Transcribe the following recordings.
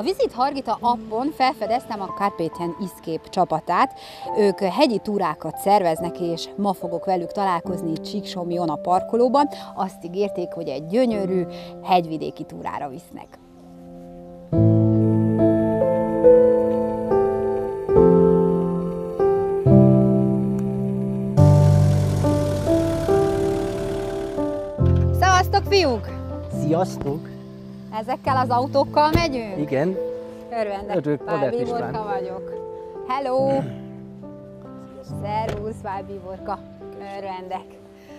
A Visit Hargita appon felfedeztem a Carpathian Escape csapatát. Ők hegyi túrákat szerveznek, és ma fogok velük találkozni Csíksomlyón a parkolóban. Azt ígérték, hogy egy gyönyörű hegyvidéki túrára visznek. Szevasztok, fiúk! Sziasztok! Ezekkel az autókkal megyünk? Igen. Örvendek, Válbi Borka vagyok. Hello! Szervusz, Válbi Borka. Örvendek.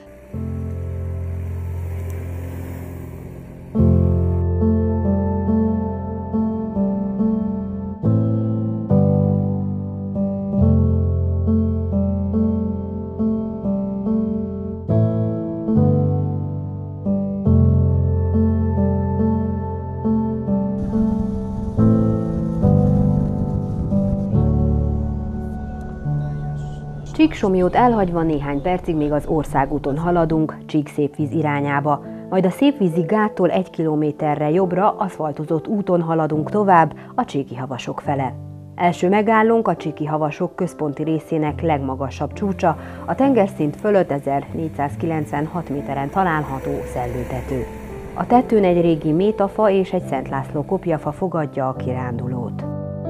Csíksomlyót elhagyva néhány percig még az országúton haladunk Csíkszépvíz irányába, majd a Szépvízi gáttól 1 kilométerre jobbra aszfaltozott úton haladunk tovább a Csíki-havasok fele. Első megállónk a Csíki-havasok központi részének legmagasabb csúcsa, a tengerszint fölött 1496 méteren található Szellőtető. A tetőn egy régi métafa és egy Szent László kopjafa fogadja a kirándulót.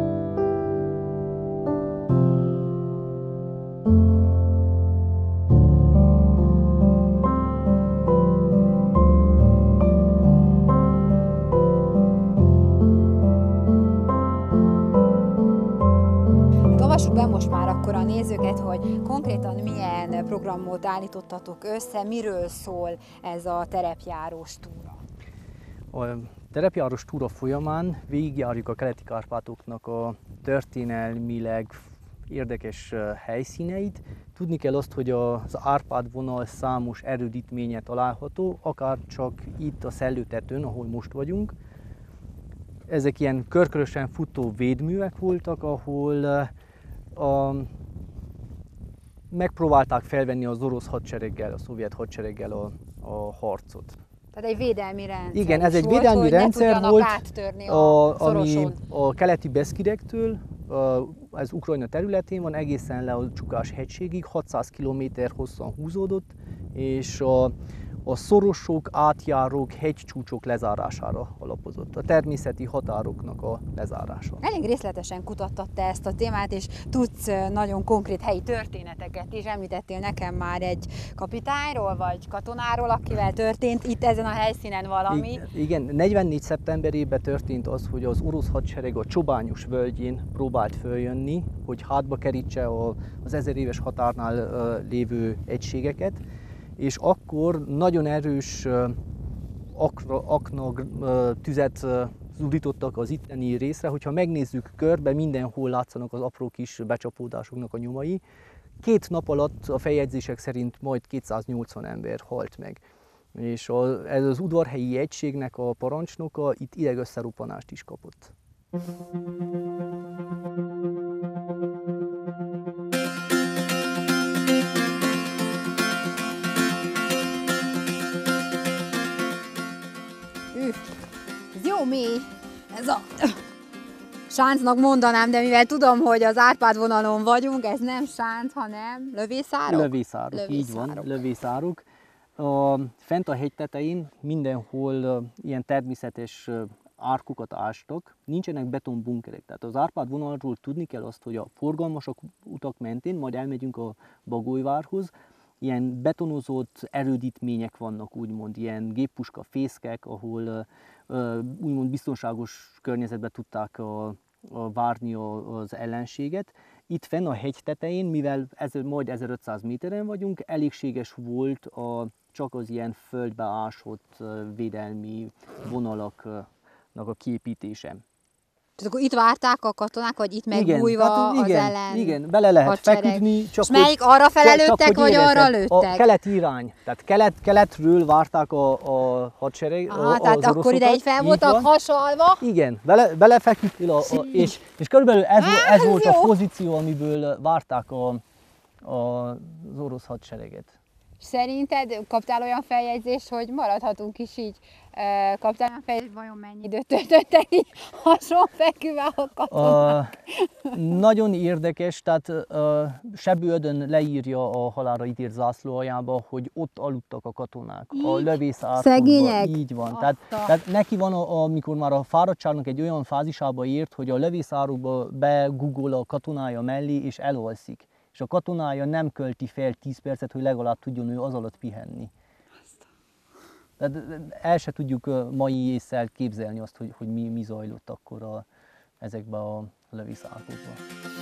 Olvassuk be most már akkor a nézőket, hogy konkrétan milyen programot állítottatok össze, miről szól ez a terepjárós túra. A terepjárós túra folyamán végigjárjuk a Keleti-Kárpátoknak a történelmileg érdekes helyszíneit. Tudni kell azt, hogy az Árpád vonal számos erődítménye található, akár csak itt a Szellőtetőn, ahol most vagyunk. Ezek ilyen körkörösen futó védművek voltak, ahol megpróbálták felvenni az orosz hadsereggel, a szovjet hadsereggel a harcot. Tehát egy védelmi rendszer. Igen, ez egy védelmi rendszer volt, ami a keleti Beszkidektől, az Ukrajna területén van, egészen le a Csukás hegységig, 600 km hosszan húzódott, és a szorosok, átjárók, hegycsúcsok lezárására alapozott. A természeti határoknak a lezárása. Elég részletesen kutattad te ezt a témát, és tudsz nagyon konkrét helyi történeteket is. Említettél nekem már egy kapitányról, vagy katonáról, akivel történt itt ezen a helyszínen valami. Igen, 44. szeptemberében történt az, hogy az orosz hadsereg a Csobányos völgyén próbált följönni, hogy hátba kerítse az 1000 éves határnál lévő egységeket, és akkor nagyon erős aknag tüzet zúdítottak az itteni részre. Hogyha megnézzük körbe, mindenhol látszanak az apró kis becsapódásoknak a nyomai. 2 nap alatt a feljegyzések szerint majd 280 ember halt meg. És ez az udvarhelyi egységnek a parancsnoka itt idegösszeruppanást is kapott. Ez jó mély, ez a sáncnak mondanám, de mivel tudom, hogy az Árpád vonalon vagyunk, ez nem sánc, hanem lövészárok? Lövészárok, így van, lövészárok. Fent a hegy tetején mindenhol ilyen természetes árkokat ástak, nincsenek betonbunkerek. Tehát az Árpád vonalról tudni kell azt, hogy a forgalmas utak mentén, majd elmegyünk a Bagolyvárhoz, ilyen betonozott erődítmények vannak, úgymond ilyen géppuska fészkek, ahol úgymond biztonságos környezetben tudták várni az ellenséget. Itt fenn a hegy tetején, mivel majd 1500 méteren vagyunk, elégséges volt csak az ilyen földbe ásott védelmi vonalaknak a kiépítése. Tehát akkor itt várták a katonák, vagy itt megbújva az ellen? Igen, bele lehet feküdni. És melyik arra fele lőttek, vagy arra lőttek? A keleti irány. Tehát keletről várták a hadsereg. Tehát akkor ide így fel voltak hasalva? Igen, belefeküdtél, és körülbelül ez volt a pozíció, amiből várták az orosz hadsereget. Szerinted kaptál olyan feljegyzést, hogy maradhatunk is így Kaptál fel, vajon mennyi időt töltöttek így hasonfeküvel a katonák? Nagyon érdekes, tehát Sebődön leírja a halálra ítélt zászlóaljába, hogy ott aludtak a katonák, így? A lövészárkokban. Szegények? Így van. Tehát neki van, amikor már a fáradtságnak egy olyan fázisába ért, hogy a lövészárokba begugol a katonája mellé és elalszik. És a katonája nem költi fel 10 percet, hogy legalább tudjon ő az alatt pihenni. Tehát el se tudjuk mai ésszel képzelni azt, hogy mi zajlott akkor ezekben a lövészárkokban.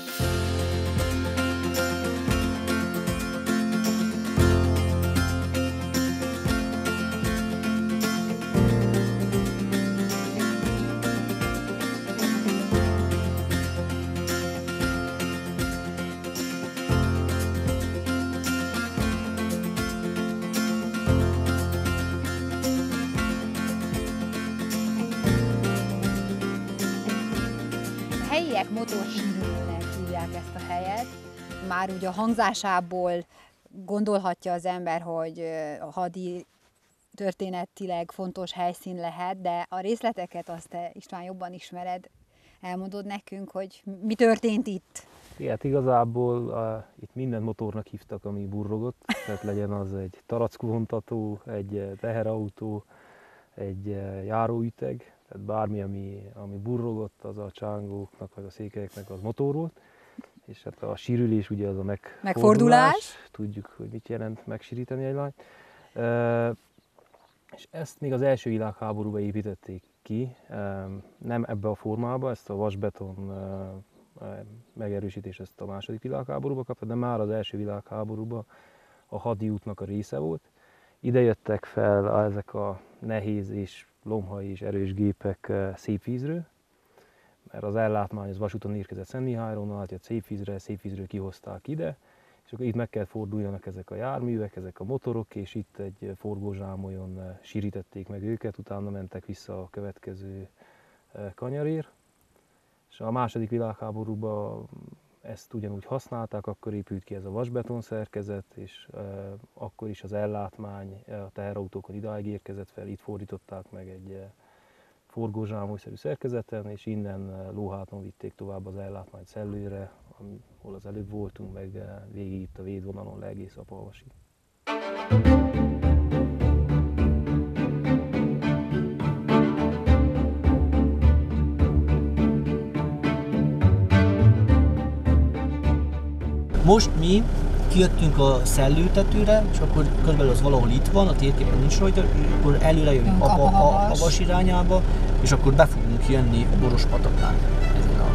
Helyiek motorsírülőnek hívják ezt a helyet. Már ugye a hangzásából gondolhatja az ember, hogy a hadi történetileg fontos helyszín lehet, de a részleteket azt te, István, jobban ismered. Elmondod nekünk, hogy mi történt itt? Hát igazából itt minden motornak hívtak, ami burrogott, tehát legyen az egy tarackvontató, egy teherautó, egy járóüteg, tehát bármi, ami burrogott, az a csángóknak vagy a székelyeknek az motor volt. És hát a sírülés ugye az a megfordulás. Tudjuk, hogy mit jelent megsírítani egy lányt. És ezt még az első világháborúban építették ki, nem ebbe a formába, ezt a vasbeton megerősítés ezt a második világháborúba kapta, de már az első világháborúban a hadi útnak a része volt. Ide jöttek fel ezek a nehéz és lomhai és erős gépek Szépvízről, mert az ellátmány az vasúton érkezett Szentmihályról, átjött Szépvízről kihozták ide, és akkor itt meg kellett forduljanak ezek a járművek, ezek a motorok, és itt egy forgózsámolyon sírítették meg őket, utána mentek vissza a következő kanyarért. És a második világháborúban ezt ugyanúgy használták, akkor épült ki ez a vasbeton szerkezet, és akkor is az ellátmány a teherautókon idáig érkezett fel, itt fordították meg egy forgózsámolyszerű szerkezeten, és innen lóháton vitték tovább az ellátmányt Szellőre, ahol az előbb voltunk, meg végig itt a védvonalon le egész Apahavasig. Most mi kijöttünk a Szellőtetőre, és akkor körülbelül az valahol itt van, a térképen nincs rajta, akkor előre jövünk Apahavas irányába, és akkor be fogunk jönni Borospatakán. Ezen a...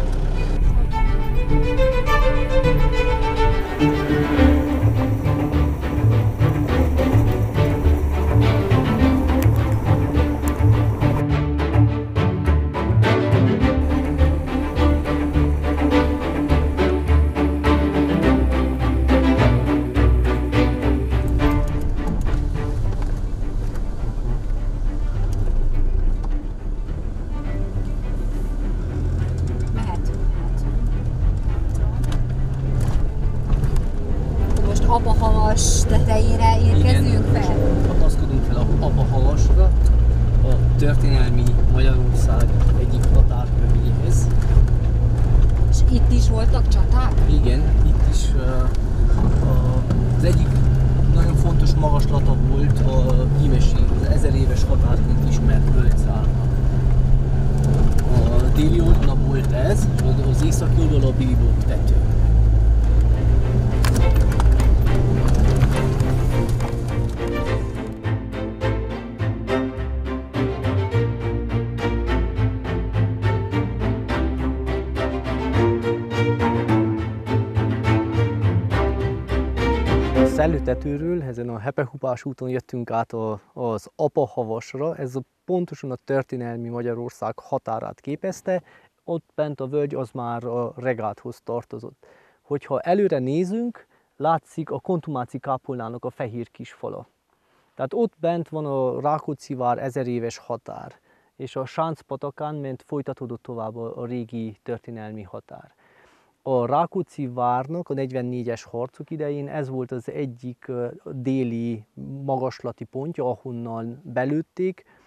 Apahavas tetejére érkezünk fel? Kapaszkodunk fel Apahavasra, a történelmi Magyarország egyik határkövéhez. És itt is voltak csaták? Igen, itt is az egyik nagyon fontos magaslata volt a hímesi, az 1000 éves határként ismert Völgyszárnak. A déli oldalon volt ez, az északi oldalon a Bíbók tető. Szellőtetőről, ezen a Hepehupás úton jöttünk át az Apahavasra, ez pontosan a történelmi Magyarország határát képezte, ott bent a völgy az már a Regáthoz tartozott. Hogyha előre nézünk, látszik a Kontumáci kápolnának a fehér kisfala. Tehát ott bent van a Rákóczi-vár 1000 éves határ, és a Sáncpatakán ment folytatódott tovább a régi történelmi határ. A Rákóczi várnak a 44-es harcok idején ez volt az egyik déli magaslati pontja, ahonnan belőtték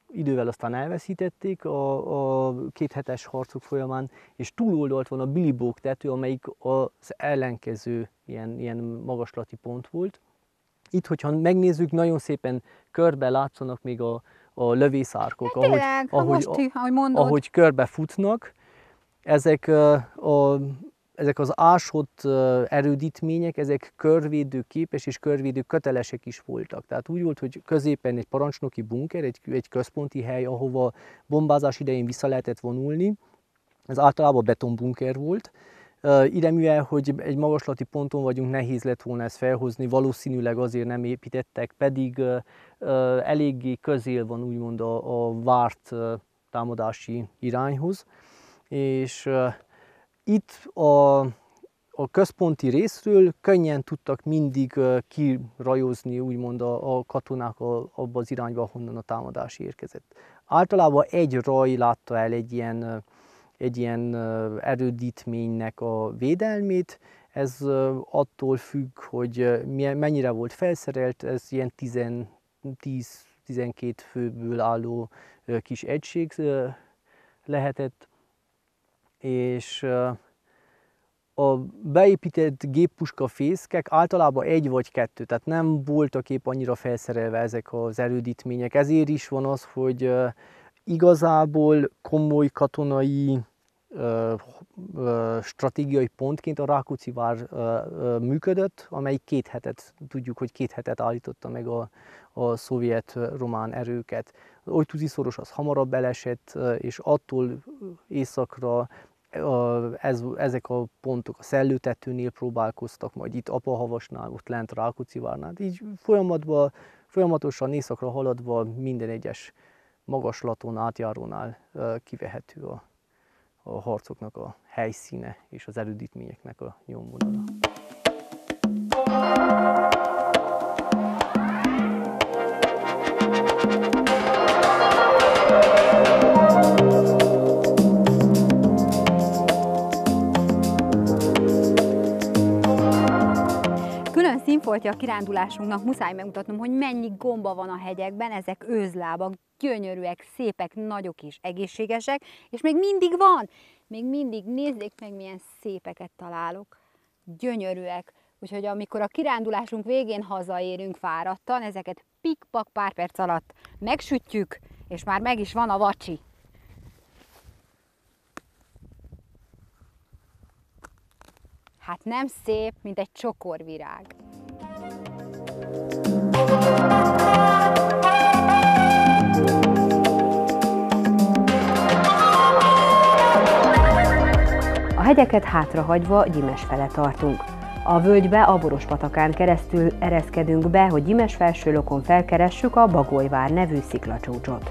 idővel aztán elveszítették a 2 hetes harcok folyamán, és túloldalt van a Billy Bogue tető, amelyik az ellenkező ilyen magaslati pont volt. Itt, hogyha megnézzük, nagyon szépen körbe látszanak még a lövészárkok, ahogy körbe futnak. Ezek az ásott erődítmények, ezek körvédőképes és körvédő kötelesek is voltak. Tehát úgy volt, hogy középen egy parancsnoki bunker, egy központi hely, ahova bombázás idején vissza lehetett vonulni. Ez általában betonbunker volt. Ide, mivel hogy egy magaslati ponton vagyunk, nehéz lett volna ezt felhozni, valószínűleg azért nem építettek, pedig eléggé közél van úgymond a várt támadási irányhoz. És itt a központi részről könnyen tudtak mindig kirajozni úgymond a katonák abba az irányba, ahonnan a támadás érkezett. Általában egy raj látta el egy ilyen erődítménynek a védelmét. Ez attól függ, hogy mennyire volt felszerelt, ez ilyen 10-12 főből álló kis egység lehetett, és a beépített géppuskafészkek általában 1 vagy 2, tehát nem voltak épp annyira felszerelve ezek az erődítmények. Ezért is van az, hogy igazából komoly katonai stratégiai pontként a Rákóczi vár működött, amely 2 hetet, tudjuk, hogy 2 hetet állította meg a szovjet-román erőket. Az Ojtuzi-szoros az hamarabb elesett, és attól északra ezek a pontok a Szellőtetőnél próbálkoztak, majd itt Apahavasnál, ott lent Rákóczi várnál. Így folyamatosan északra haladva minden egyes magaslaton, átjárónál kivehető a harcoknak a helyszíne és az erődítményeknek a nyomvonala. Külön színfoltja a kirándulásunknak, muszáj megmutatnom, hogy mennyi gomba van a hegyekben, ezek őzlábak, gyönyörűek, szépek, nagyok és egészségesek, és még mindig van, még mindig, nézzék meg, milyen szépeket találok, gyönyörűek. Úgyhogy amikor a kirándulásunk végén hazaérünk fáradtan, ezeket pikpak pár perc alatt megsütjük, és már meg is van a vacsi. Hát nem szép, mint egy csokorvirág. A hegyeket hátrahagyva Gyimesfele tartunk. A völgybe a Borospatakán keresztül ereszkedünk be, hogy Gyimesfelsőlokon felkeressük a Bagolyvár nevű sziklacsúcsot.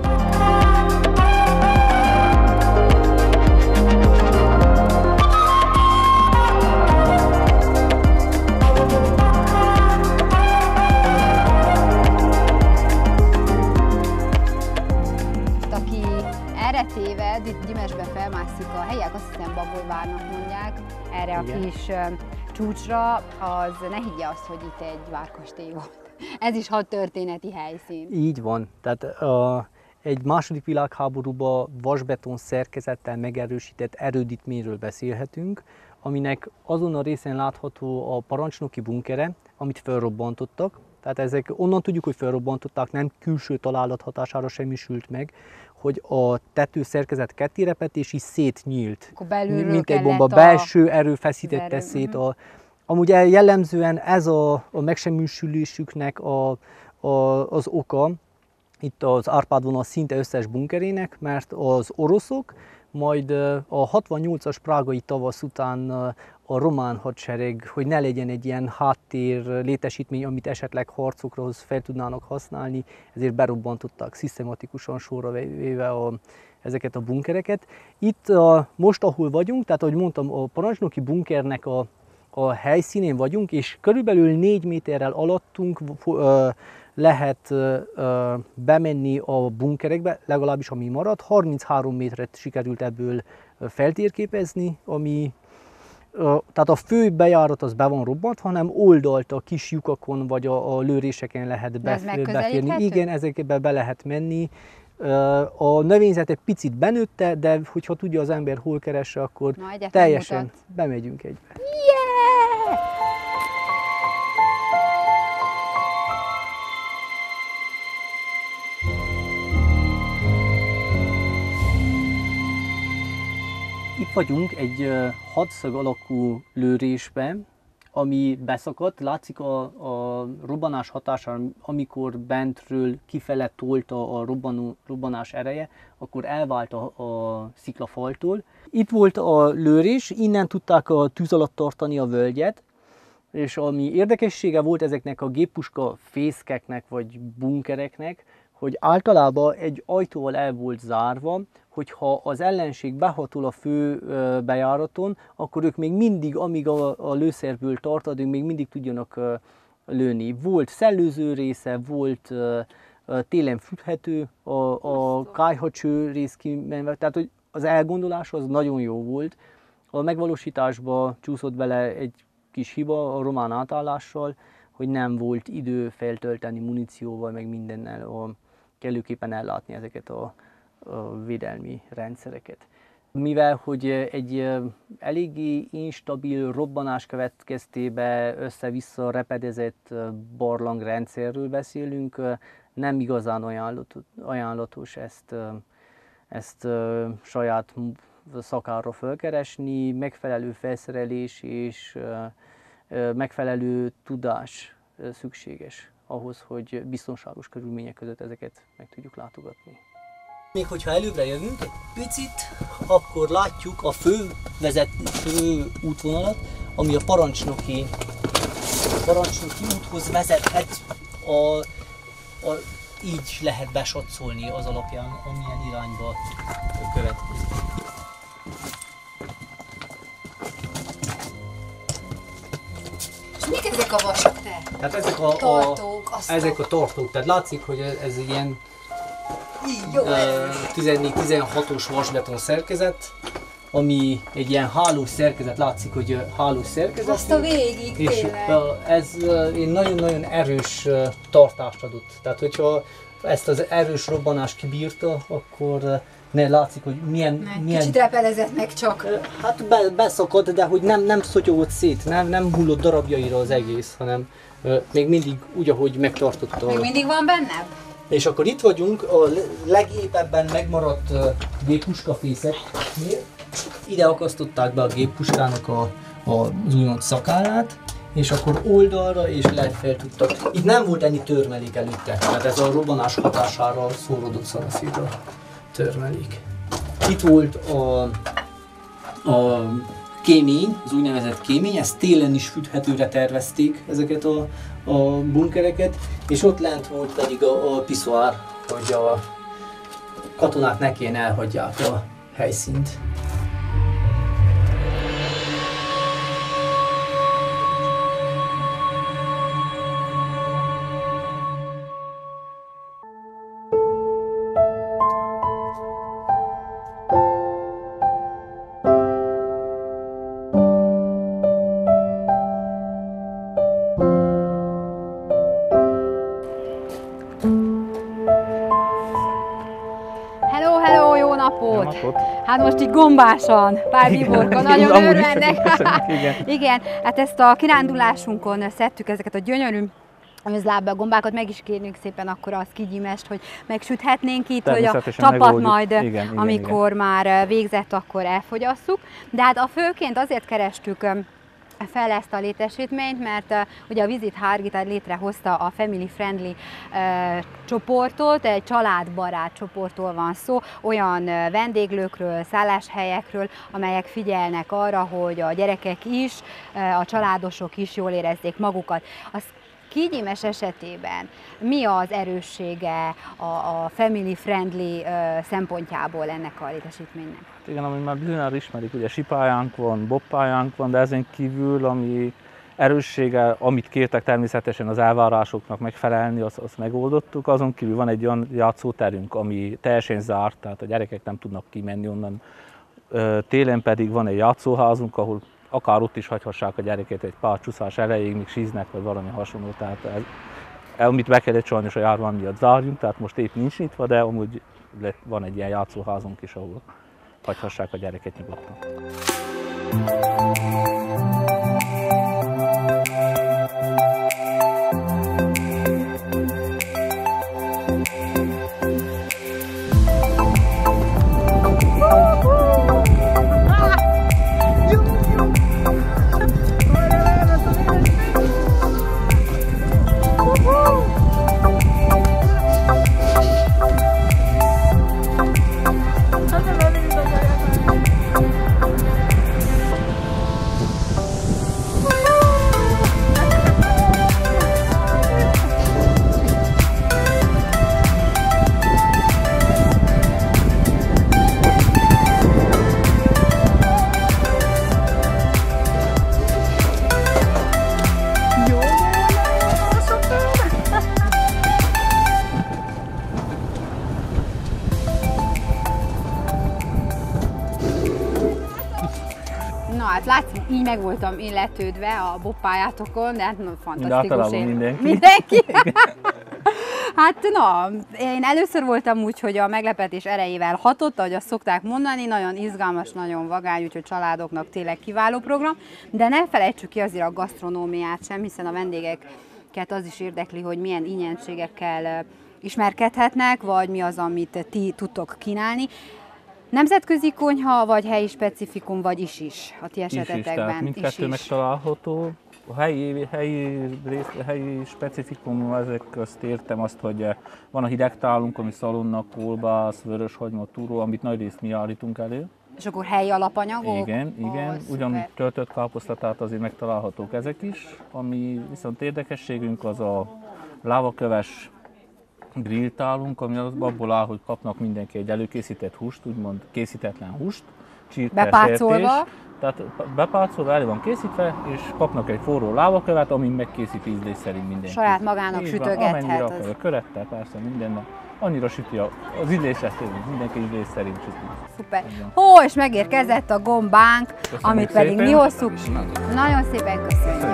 Téved, itt Gyimesbe felmászik a helyek, azt hiszem Bagolyvárnak mondják, erre a kis csúcsra, az ne higgye azt, hogy itt egy várkastély volt. Ez is hadtörténeti helyszín. Így van, tehát egy második világháborúban vasbeton szerkezettel megerősített erődítményről beszélhetünk, aminek azon a részen látható a parancsnoki bunkere, amit felrobbantottak. Tehát ezek onnan tudjuk, hogy felrobbantották, nem külső találat hatására semmisült meg, hogy a tető szerkezet kettérepedt és így szétnyílt. Mint egy bomba, belső erő feszítette szét. Amúgy jellemzően ez a megsemmisülésüknek az oka, itt az Árpád vonal szinte összes bunkerének, mert az oroszok majd a 68-as prágai tavasz után a román hadsereg, hogy ne legyen egy ilyen háttér létesítmény, amit esetleg harcokra fel tudnának használni, ezért berobbantották szisztematikusan sorra véve ezeket a bunkereket. Itt most, ahol vagyunk, tehát ahogy mondtam, a parancsnoki bunkernek a helyszínén vagyunk, és körülbelül 4 méterrel alattunk lehet bemenni a bunkerekbe, legalábbis ami maradt. 33 métert sikerült ebből feltérképezni, tehát a fő bejárat az be van robbantva, hanem oldalt a kis lyukakon vagy a lőréseken lehet beférni. Igen, ezekbe be lehet menni. A növényzet egy picit benőtte, de hogyha tudja az ember hol keresse, akkor teljesen bemegyünk egybe. Yeah! Itt vagyunk egy hatszög alakú lőrésben, ami beszakadt. Látszik a robbanás hatására, amikor bentről kifele tolta a robbanás ereje, akkor elvált a sziklafaltól. Itt volt a lőrés, innen tudták a tűz alatt tartani a völgyet, és ami érdekessége volt ezeknek a géppuska fészkeknek vagy bunkereknek, hogy általában egy ajtóval el volt zárva, hogyha az ellenség behatol a fő bejáraton, akkor ők még mindig, amíg a lőszerből tart, addig még mindig tudjanak lőni. Volt szellőző része, volt télen fűthető, a kályhacső rész kimenve, tehát hogy az elgondolás az nagyon jó volt. A megvalósításba csúszott bele egy kis hiba a román átállással, hogy nem volt idő feltölteni munícióval, meg mindennel, kellőképpen ellátni ezeket a védelmi rendszereket. Mivel hogy egy eléggé instabil robbanás következtében össze-vissza repedezett barlangrendszerről beszélünk, nem igazán ajánlatos ezt saját szakára felkeresni, megfelelő felszerelés és megfelelő tudás szükséges ahhoz, hogy biztonságos körülmények között ezeket meg tudjuk látogatni. Még hogyha előbbre jövünk egy picit, akkor látjuk a fő útvonalat, ami a parancsnoki úthoz vezethet, így lehet besatszolni az alapján, amilyen irányba következik. És mik ezek a vasak, te? Tehát ezek ezek a tartók, tehát látszik, hogy ez ilyen 14-16-os vasbeton szerkezet, ami egy ilyen hálós szerkezet, látszik, hogy hálós szerkezet. Azt a végig, és tényleg. Ez nagyon-nagyon erős tartást adott. Tehát, hogyha ezt az erős robbanást kibírta, akkor látszik, hogy milyen... Kicsit repelezett meg csak. Hát beszakadt, de hogy nem szotyogott szét, nem hullott darabjaira az egész, hanem még mindig úgy, ahogy megtartotta. Még mindig van benne? És akkor itt vagyunk a legépebben megmaradt géppuskafészeknél. Ide akasztották be a géppuskának az úgymond szakállát, és akkor oldalra és lefel tudtak. Itt nem volt ennyi törmelék előtte, tehát ez a robbanás hatására szórodott szanaszédra törmelék. Itt volt a kémény, az úgynevezett kémény, ezt télen is fűthetőre tervezték ezeket a bunkereket, és ott lent volt pedig a piszoár, hogy a katonák ne kéne elhagyják a helyszínt. Hát most így gombásan, pár Biborka, nagyon örvendek. Igen, hát ezt a kirándulásunkon szedtük ezeket a gyönyörű lábba gombákat, meg is kérnünk szépen akkor az Kigyimest, hogy megsüthetnénk itt, hogy a csapat majd, amikor már végzett, akkor elfogyasszuk. De hát főként azért kerestük fel ezt a létesítményt, mert ugye a Visit Hargita létrehozta a Family Friendly csoportot, egy családbarát csoportról van szó, olyan vendéglőkről, szálláshelyekről, amelyek figyelnek arra, hogy a gyerekek is, a családosok is jól érezzék magukat. Az Kigyimes esetében mi az erőssége a family friendly szempontjából ennek a létesítménynek? Igen, ami már bizonyára ismerik, ugye sipályánk van, bobpályánk van, de ezen kívül, ami erőssége, amit kértek természetesen az elvárásoknak megfelelni, azt megoldottuk. Azon kívül van egy olyan játszóterünk, ami teljesen zárt, tehát a gyerekek nem tudnak kimenni onnan. Télen pedig van egy játszóházunk, ahol akár ott is hagyhassák a gyerekeket egy pár csúszás erejéig, míg síznek, vagy valami hasonló. Tehát amit be kellett sajnos a járvány miatt zárjunk, tehát most épp nincs nyitva, de amúgy van egy ilyen játszóházunk is, ahol hagyhassák a gyereket nyugodtan. Na hát látszik, így meg voltam illetődve a boppályátokon, de hát fantasztikus. Mindenki. Hát na, én először voltam úgy, hogy a meglepetés erejével hatott, ahogy azt szokták mondani, nagyon izgalmas, nagyon vagány, úgyhogy családoknak tényleg kiváló program, de ne felejtsük ki azért a gasztronómiát sem, hiszen a vendégeket az is érdekli, hogy milyen ingyenségekkel ismerkedhetnek, vagy mi az, amit ti tudtok kínálni. Nemzetközi konyha, vagy helyi specifikum, vagy is a ti esetetekben? Tehát mindkettő megtalálható. A helyi specifikum, ezek közt értem azt, hogy van a hidegtálunk, ami szalonna, kolbász, vöröshagyma, túró, amit nagyrészt mi állítunk elő. És akkor helyi alapanyagok? Igen. Ugyan töltött káposztatát azért megtalálhatók ezek is. Ami viszont érdekességünk az a lávaköves grilltálunk, ami abból áll, hogy kapnak mindenki egy előkészített húst, úgymond készítetlen húst, csirke, bepácolva. sertés. Tehát bepácolva, elő van készítve, és kapnak egy forró lávakövet, amin megkészít ízlés szerint mindenki. Saját magának sütögethet. Amennyire akarja, körettel, persze mindennel. Annyira süti az ízléset, mindenki ízlés szerint süti. Szuper. És megérkezett a gombánk, amit pedig mi hozzuk. Nagyon szépen köszönjük.